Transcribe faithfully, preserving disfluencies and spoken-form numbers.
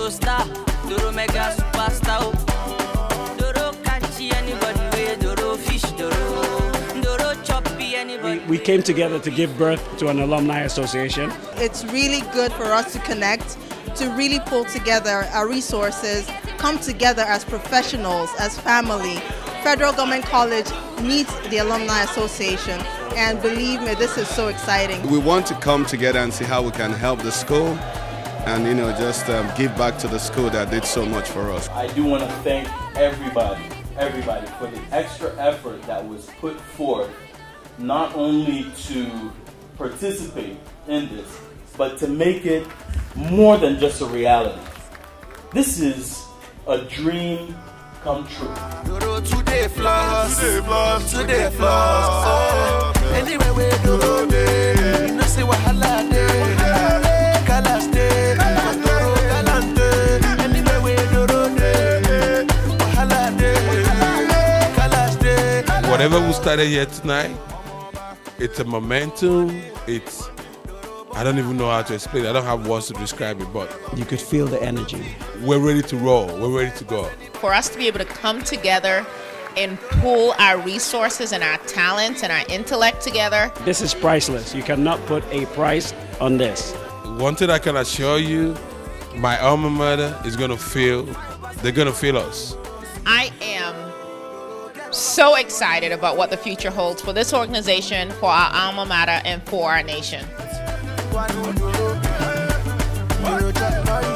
Doro star, Doro mega superstar. Doro catchy anybody way, Doro fish, Doro, Doro choppy anybody. We, we came together to give birth to an alumni association. It's really good for us to connect, to really pull together our resources, come together as professionals, as family. Federal Government College needs the Alumni Association, and believe me, this is so exciting. We want to come together and see how we can help the school and, you know, just um, give back to the school that did so much for us. I do want to thank everybody, everybody for the extra effort that was put forth, not only to participate in this, but to make it more than just a reality. This is a dream come true. Today floss, today floss. Anyway we do it, you know say wahala dey, colors dey, control galante. Anyway we do it, wahala dey, colors dey. Whatever we started here tonight, it's a momentum. It's I don't even know how to explain it. I don't have words to describe it, but You could feel the energy. we're ready to roll. We're ready to go. For us to be able to come together and pool our resources and our talents and our intellect together. This is priceless. You cannot put a price on this. One thing I can assure you, my alma mater is gonna feel, they're gonna feel us. I am so excited about what the future holds for this organization, for our alma mater, and for our nation. One, two, one, two,